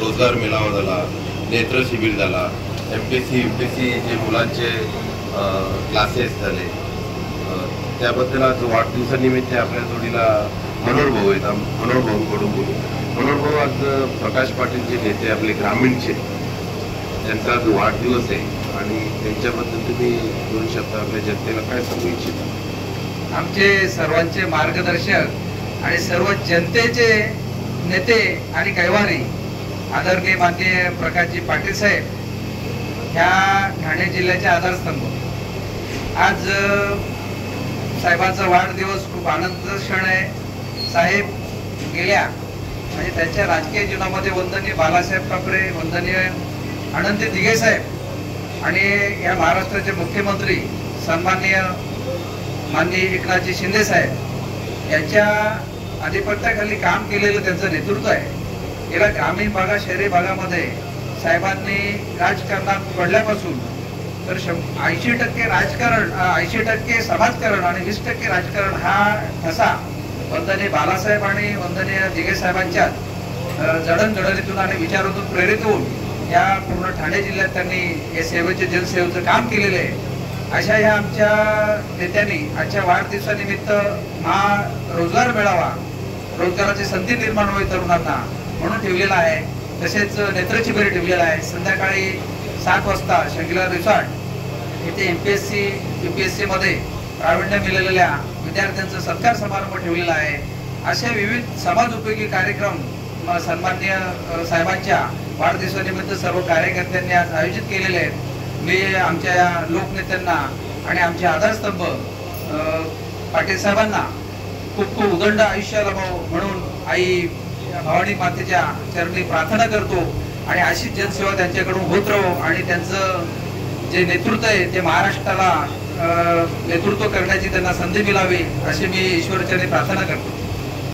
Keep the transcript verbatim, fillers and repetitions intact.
रोजगार मेळावा झाला, नेत्र शिबिर झाला, M P S C U P S C जे मुलांचे क्लासेस झाले, त्याबद्दल आज वाढदिवसानिमित्त आपल्या जोडीला मनोहर भाऊ आहेत. मनोहर भाऊंकडून बोलू. मनोहर भाऊ, आज प्रकाश पाटील जे नेते आपले ग्रामीणचे, त्यांचा आज वाढदिवस आहे आणि त्यांच्याबद्दल तुम्ही दोन शब्द आपल्या जनतेला काय सांगू इच्छिता? आमचे सर्वांचे मार्गदर्शक आणि सर्व जनतेचे नेते आणि कैवारी आदरणीय माननीय प्रकाशजी पाटील साहेब ह्या ठाणे जिल्ह्याचे आधारस्तंभ. आज साहेबांचा वाढदिवस खूप आनंदाचा क्षण आहे. साहेब गेल्या म्हणजे त्यांच्या राजकीय जीवनामध्ये वंदनीय बाळासाहेब ठाकरे, वंदनीय अनंत दिघे साहेब आणि या महाराष्ट्राचे मुख्यमंत्री सन्माननीय माननीय एकनाथजी शिंदे साहेब यांच्या अधिपत्याखाली काम केलेलं त्यांचं नेतृत्व आहे. गेल्या ग्रामीण भागात, शहरी भागामध्ये साहेबांनी राजकारणात पडल्यापासून तर ऐंशी टक्के राजकारण, ऐंशी टक्के समाजकारण आणि वीस टक्के राजकारण हा ठसा वंदनीय बाळासाहेब आणि वंदनीय दिघे साहेबांच्या जडणघडणीतून आणि विचारातून प्रेरित होऊन या पूर्ण ठाणे जिल्ह्यात त्यांनी हे सेवेचे जनसेवेचं काम केलेलं आहे. अशा ह्या आमच्या नेत्यांनी आजच्या वाढदिवसानिमित्त हा रोजगार मेळावा, रोजगाराची संधी निर्माण होईल तरुणांना म्हणून ठेवलेला आहे. तसेच नेत्र शिबिर ठेवलेला आहे. संध्याकाळी सात वाजता शंगिला रिसॉर्ट येथे M P S C U P S C मध्ये प्रावीण्य मिळालेल्या विद्यार्थ्यांचा सत्कार समारंभ ठेवलेला आहे. असे विविध समाज उपयोगी कार्यक्रम सन्माननीय साहेबांच्या वाढदिवसानिमित्त सर्व कार्यकर्त्यांनी आज आयोजित केलेले आहेत. मी आमच्या या लोकनेत्यांना आणि आमचे आधारस्तंभ पाटील साहेबांना खूप खूप उदंड आयुष्य लाभावं म्हणून आई भवानी मातेच्या चरणी प्रार्थना करतो आणि अशीच जनसेवा त्यांच्याकडून होत राहो आणि त्यांचं जे नेतृत्व आहे ते महाराष्ट्राला नेतृत्व करण्याची त्यांना संधी मिळावी अशी मी ईश्वरचरणी प्रार्थना करतो.